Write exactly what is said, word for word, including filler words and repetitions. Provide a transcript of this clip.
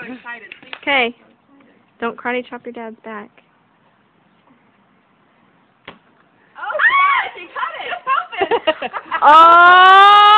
Okay. Don't karate chop your dad's back. Oh, ah! She cut it! Oh!